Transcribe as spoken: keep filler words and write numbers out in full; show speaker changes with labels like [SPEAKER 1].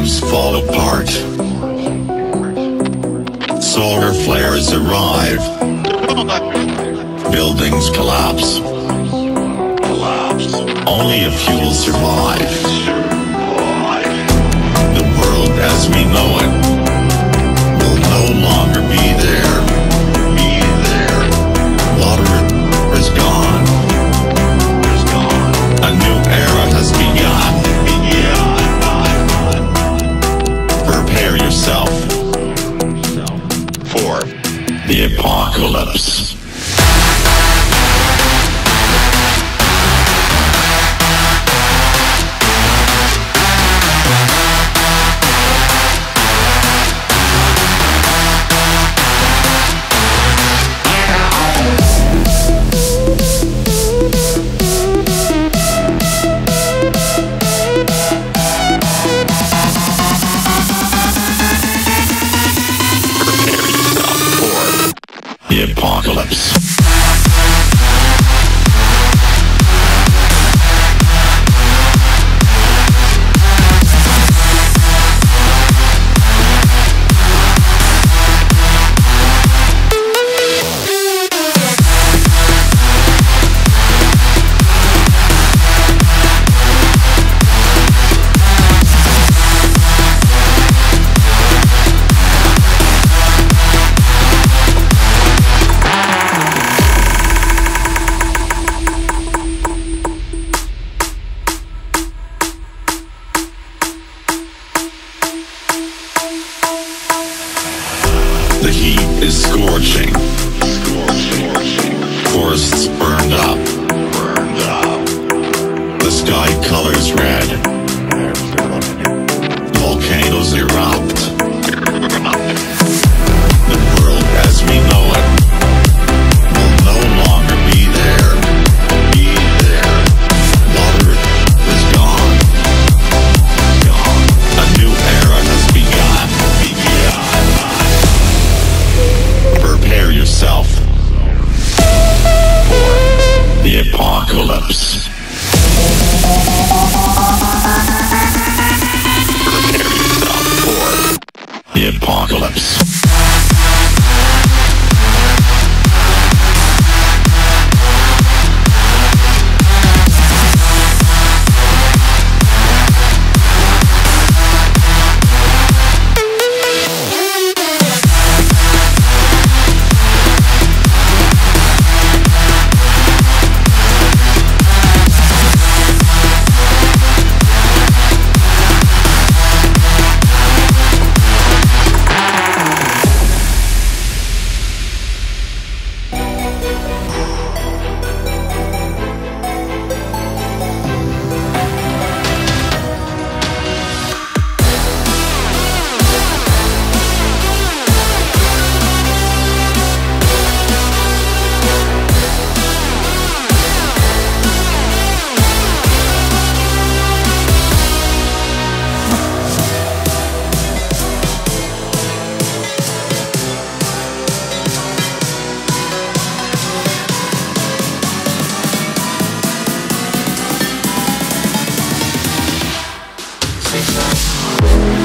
[SPEAKER 1] systems fall apart. Solar flares arrive. Buildings collapse. Collapse. Only a few will survive. The world as we know it will no longer be there. Be there. Water is gone. Is gone. A new era has begun. Begun. Prepare yourself for the apocalypse. The apocalypse. The heat is scorching. Scorching. Forests burned up. Burned up. The sky colors red. Volcanoes erupt. The world as we know it will no longer be there. Be there. Water is gone. Gone. A new era has begun. Begun. Prepare yourself for the apocalypse. Prepare yourself for the apocalypse.
[SPEAKER 2] Six